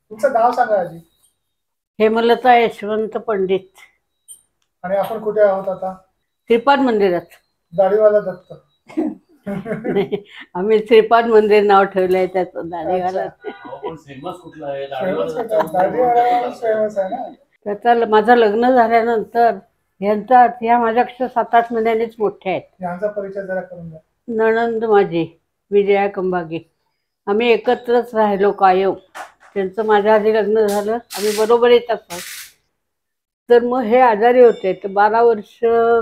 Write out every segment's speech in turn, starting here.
तुमचं नाव सांगा आजी. हेमलता यशवंत पंडित. आणि आपण कुठे आहोत आता? श्रीपाद मंदिरात. दाढीवाला दत्त. नाही, आम्ही श्रीपाद मंदिर नाव ठेवलंय त्याचं. दाढीवाला फेमस आहे ना. त्याचा माझं लग्न झाल्यानंतर ह्या माझ्यापेक्षा 7-8 महिन्यांनीच मोठ्या आहेत. यांचा परिचय जरा करून द्या. नणंद माझी विजया कंबागे. आम्ही एकत्रच राहिलो कायम. त्यांचं माझ्या आधी लग्न झालं, आम्ही बरोबर येत असतो. तर मग हे आजारी होते. तर 12 वर्ष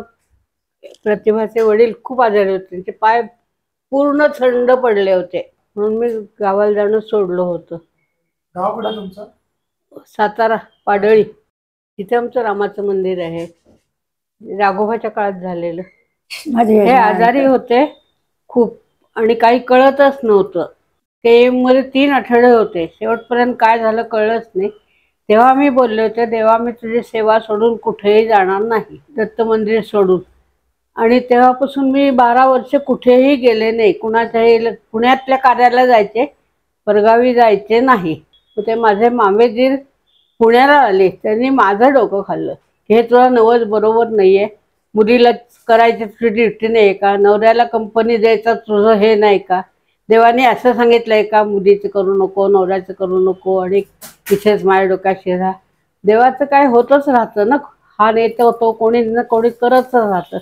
प्रतिभाचे वडील खूप आजारी होते. त्यांचे पाय पूर्ण थंड पडले होते, म्हणून मी गावाला जाणं सोडलं होतं. गाव कुठे तुमचं? सातारा पाडळी. तिथे आमचं रामाचं मंदिर आहे. राघोबाच्या काळात झालेलं. हे आजारी होते खूप आणि काही कळतच नव्हतं. मध्ये 3 आठवडे होते. शेवटपर्यंत काय झालं कळलंच नाही. तेव्हा मी बोलले होते, देवा मी तुझी सेवा सोडून कुठेही जाणार नाही, दत्त मंदिर सोडून. आणि तेव्हापासून मी 12 वर्ष कुठेही गेले नाही. कुणाच्याही पुण्यातल्या कार्याला जायचे, परगावी जायचे नाही. ते माझे मामेदीर पुण्याला आले. त्यांनी माझं डोकं खाल्लं. हे तुला नवस बरोबर नाहीये. मुलीला करायची तुझी ड्युटी नाही का? नवऱ्याला कंपनी द्यायचं तुझं हे नाही का? देवाने असं सांगितलंय का मुलीचं करू नको, नवऱ्याचं करू नको आणि तिथेच माझ्या डोक्यात शिरा. देवाचं काय होतच राहतं ना. हा नेत होतो, कोणी ना कोणी करतच राहतं.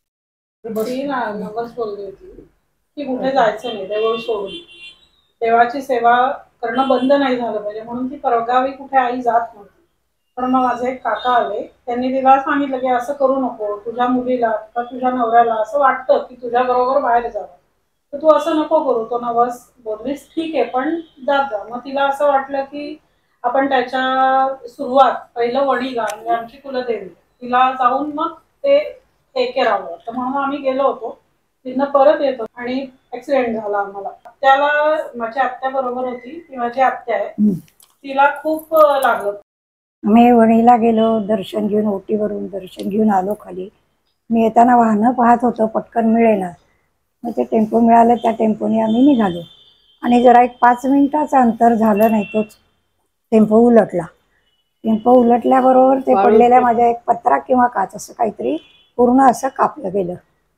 ती नवस बोलली होती की कुठे जायचं नाही, देव सोडून. देवाची सेवा करणं बंद नाही झालं पाहिजे म्हणून ती परगावी कुठे आई जात नव्हती. पण मग माझे एक काका आले, त्यांनी तिला सांगितलं की असं करू नको, तुझ्या मुलीला किंवा तुझ्या नवऱ्याला असं वाटतं की तुझ्या बरोबर बाहेर जावं, तर तू असं नको करू. तो नवस बोललीस ठीक आहे, पण जात जा. मग तिला असं वाटलं की आपण त्याच्या सुरुवात पहिलं वडीला म्हणजे आमची कुलदेवी तिला जाऊन मग ते हे करावं. तर म्हणून आम्ही गेलो होतो. तिथनं परत येतो आणि ऍक्सिडेंट झाला आम्हाला. त्याला माझी आत्या बरोबर होती, ती माझी आत्या आहे, तिला खूप लागलं. आम्ही वणीला गेलो, दर्शन घेऊन ओटीवरून दर्शन घेऊन आलो खाली. मी येताना वाहनं पाहत होतो, पटकन मिळेना. मग ते टेम्पो मिळालं, त्या टेम्पोने आम्ही निघालो. आणि जरा एक 5 मिनिटाचं अंतर झालं नाही तोच टेम्पो उलटला. टेम्पो उलटल्याबरोबर ते पडलेल्या माझ्या एक पत्रा किंवा काच असं काहीतरी पूर्ण असं कापलं गेलं.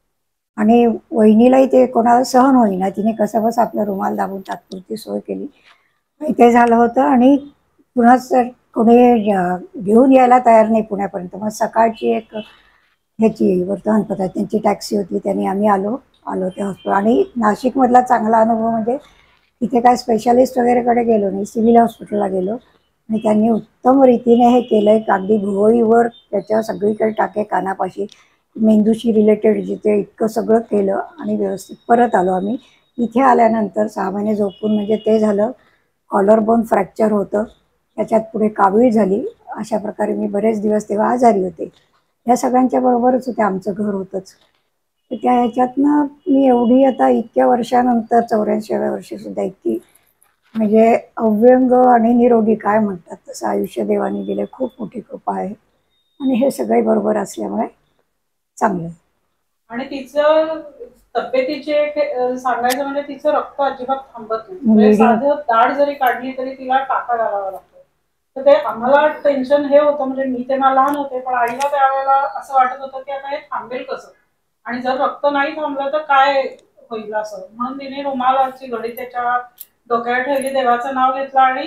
आणि वहिनीलाही ते कोणाला सहन होईना. तिने कसं बस आपला रुमाल दाबून तात्पुरती सोय केली. ते झालं होतं. आणि पुन्हा कोणी घेऊन यायला तयार नाही पुण्यापर्यंत. मग सकाळची एक ह्याची वर्तमानपत्रात त्यांची टॅक्सी होती, त्यांनी आम्ही आलो ते हॉस्पिटल. आणि नाशिकमधला चांगला अनुभव म्हणजे तिथे काय स्पेशालिस्ट वगैरेकडे गेलो नाही, सिव्हिल हॉस्पिटलला गेलो आणि त्यांनी उत्तम रीतीने हे केलंय. अगदी भुवईवर त्याच्या सगळीकडे टाके कानापाशी, मेंदूशी रिलेटेड जिथे इतकं सगळं केलं आणि व्यवस्थित परत आलो आम्ही. इथे आल्यानंतर 6 महिने झोपून म्हणजे ते झालं. कॉलर बोन फ्रॅक्चर होतं, त्याच्यात पुढे कावीळ झाली. अशा प्रकारे मी बरेच दिवस तेव्हा आजारी होते. या सगळ्यांच्या बरोबरच होते, आमचं घर होतंच. तर त्या ह्याच्यातनं मी एवढी आता इतक्या वर्षानंतर 84व्या वर्षी सुद्धा इतकी म्हणजे अव्यंग आणि निरोगी काय म्हणतात तसं आयुष्य देवाने दिले. खूप मोठी कृपा आहे आणि हे सगळे बरोबर असल्यामुळे चांगलं. आणि तिचं तब्येतीचे सांगायचं म्हणजे तिचं रक्त अजिबात थांबत नाही. साधं दाढ जरी काढली तरी तिला टाका घालावा लागतो. तर ते आम्हाला टेन्शन हे होतं, म्हणजे मी तेव्हा लहान होते, पण आईला त्यावेळेला असं वाटत होतं की आता हे थांबेल कसं, आणि जर रक्त नाही थांबलं तर काय होईल असं. म्हणून तिने रुमालाची घडी त्याच्या डोक्यावर ठेवली, देवाचं नाव घेतलं आणि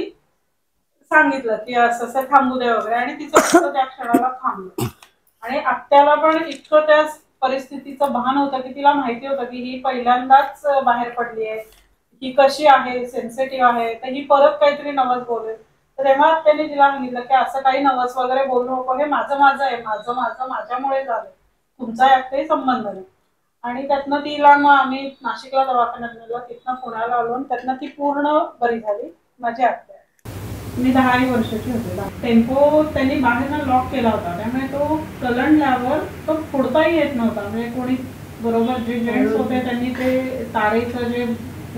सांगितलं की असं असं थांबू दे वगैरे. आणि तिचं रक्त त्या क्षणाला थांबलं. आणि आत्याला पण इतकं त्या परिस्थितीचं भान होतं की तिला माहिती होतं की ही पहिल्यांदाच बाहेर पडली आहे, ही कशी आहे, सेन्सिटिव्ह आहे, तर ही परत काहीतरी नवस बोलेल. तर तेव्हा त्यांनी तिला सांगितलं की असं काही नवस वगैरे बोलू नको, हे माझं माझं आहे, माझं माझं माझ्यामुळे झालं, तुमचा यात काही संबंध नाही. आणि त्यातनं तिला मग आम्ही नाशिकला दवाखान्यात नेलं, तिथनं पुण्याला आलो आणि त्यातनं ती पूर्ण बरी झाली. माझी आत्या मी 10 वर्षाची होते. टेम्पो त्यांनी बाहेरनं लॉक केला होता, त्यामुळे तो कलंडल्यावर तो फोडताही येत नव्हता. म्हणजे कोणी बरोबर जे जेंट्स होते त्यांनी ते तारेचं जे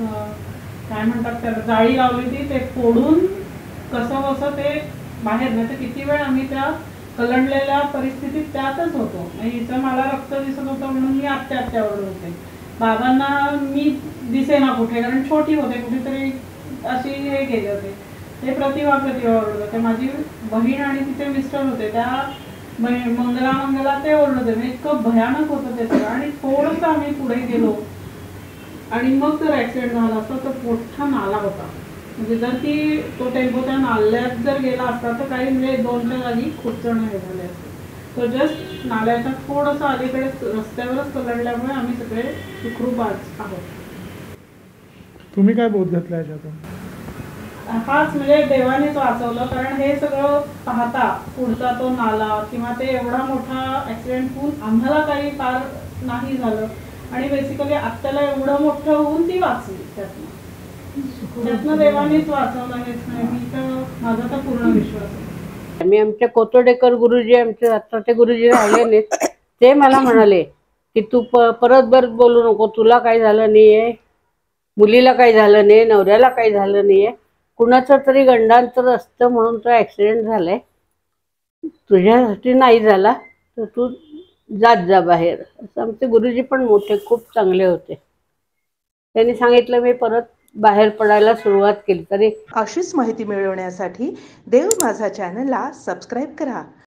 काय म्हणतात त्याला जाळी लावली होती, ते फोडून कसं कसं ते बाहेर. नाही तर किती वेळ आम्ही त्या कलंडलेल्या परिस्थितीत त्यातच होतो. इथं मला रक्त दिसत होतं म्हणून मी आत्यावर होते. बाबांना मी दिसेना कुठे, कारण छोटी होते, कुठेतरी अशी हे गेले होते. ते प्रतिभा ओरडत होते. माझी बहीण आणि तिचे मिस्टर होते, त्या मंगला ते ओरडत होते. इतकं भयानक होतं ते सगळं. आणि थोडंसं आम्ही पुढे गेलो आणि मग जर ऍक्सिडेंट झाला असता तर मोठा नाला होता. म्हणजे जर तो टेम्पो त्या नाल्यात जर गेला असता तर काही म्हणजे 2च्या जागी खूप जण हे झाले असते. तो जस्ट नाल्याच्या थोडंसं अलीकडे रस्त्यावरच पलटल्यामुळे आम्ही सगळे सुखरूप आहोत. तुम्ही काय बोध घेतला याच्यातून? हाच म्हणजे देवानेच वाचवलं. कारण हे सगळं पाहता पुढचा तो नाला किंवा ते एवढा मोठा ऍक्सिडेंट होऊन आम्हाला काही फार नाही झालं आणि बेसिकली आत्याला एवढं मोठं होऊन ती वाचली. त्यातनं देवानेच वाचवलं. हेच नाही मी तर माझा तर पूर्ण विश्वास आहे. मी आमच्या कोतोडेकर गुरुजी, आमचे आता ते गुरुजी राहिले नाहीत, ते मला म्हणाले की तू परत बोलू नको, तुला काही झालं नाहीये, मुलीला काही झालं नाही, नवऱ्याला काही झालं नाहीये, कुणाचं तरी गंडांतर असतं म्हणून तो ऍक्सिडेंट झालाय, तुझ्यासाठी नाही झाला तर तू जात जा बाहेर. असं आमचे गुरुजी पण मोठे खूप चांगले होते. त्यांनी सांगितलं, मी परत बाहेर पडायला सुरुवात केली. तरी अशीच माहिती मिळवण्यासाठी देव माझा चॅनलला सबस्क्राईब करा.